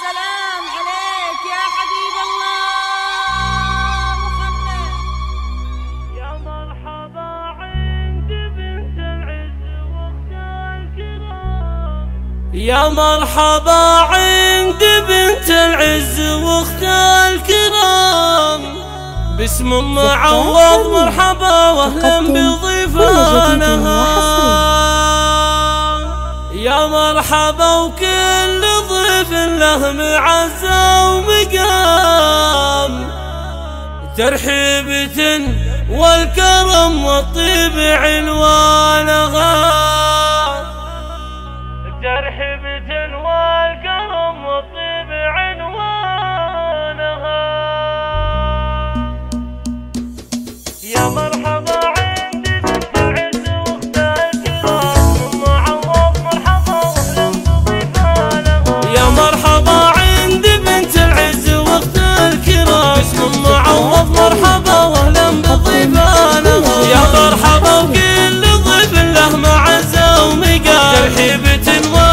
سلام عليك يا حبيب الله محمد. يا مرحبا عند بنت العز واختها الكرام، يا مرحبا عند بنت العز واختها الكرام، باسم معوض مرحبا واهلا بضيفانها. يا مرحبا وكل ضيف له معزة ومقام، ترحيبة والكرم والطيب عنوانها، ترحيبة والكرم والطيب عنوانها. يا مرحبا عند بنت العز واختها الكرام، معوض مرحبا واهلا بضيفانها. يا مرحبا عند بنت العز واختها الكرام، اسم معوض مرحبا واهلا بضيفانها. يا مرحبا وكل ضيف له معزة ومقام، ترحيبة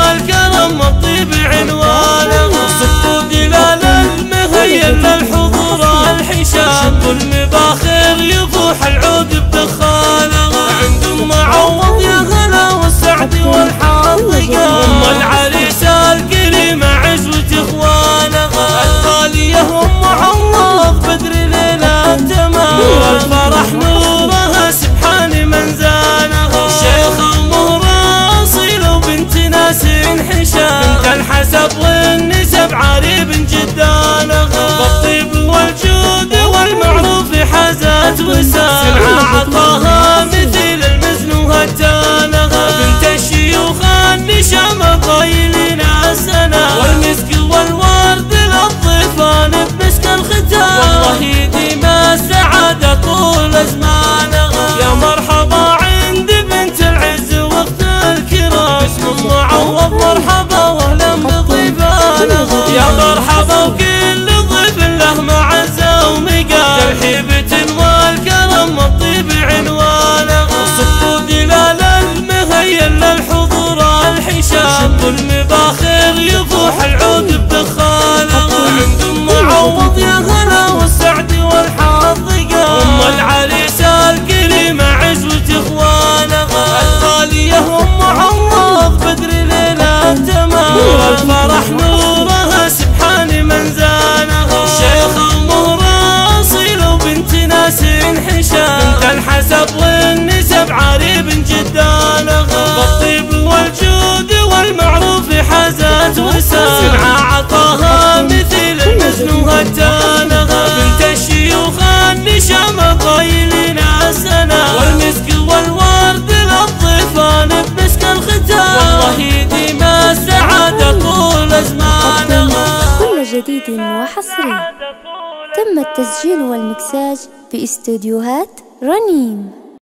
والكرم والطيب عنوانها. صفوا دلال المهيل للحضور الحشام، والمباخر يفوح العود بدخانها. عند معوض يا هلا والسعد والحظ قام، العريس الكريم عزوة اخوانها. الغالية ام معوض بدر ليلة تمام، والفرح نورها سبحان من زانها. شيخة مهرة أصيلة وبنت ناس حشام، بنت الحسب والنسب عريب جدانها. بالطيب والجود والمعروف حازت وسام، سمعة عطاها مثل المزن وهتانها. بنت الشيوخ النشامة طايلين السنة، والمسك والورد للضيفان بمسك الختام. والله يديم السعادة طول زمانها. يا مرحبا عند بنت العز واختها الكرام، اسم معوض مرحبا واهلا بضيفانها. يا مرحبا وكل ضيف له معزة ومقام، ترحيبة والكرم والطيب عنوانها. صفوا دلال المهيل للحضور الحشام، والمباخر يفوح العود بدخانها. عند معوض يا هلا والسعد والحظ قام، العريس الكريم عزوة اخوانها. الغالية ام معوض بدر ليلة تمام، والفرح نورها سبحان من زانها. شيخة مهرة أصيلة وبنت ناس حشام، بنت الحسب والنسب عريب جدانها. بالطيب والجود والمعروف حازت وسام، سمعة عطاها مثل المزن وهتانها. بنت الشيوخ النشامة طايلين السنة، والمسك والورد للضيفان بمسك الختام. والله يديم السعادة طول زمانها. كل جديد وحصري تم التسجيل والمكساج في استوديوهات رنيم.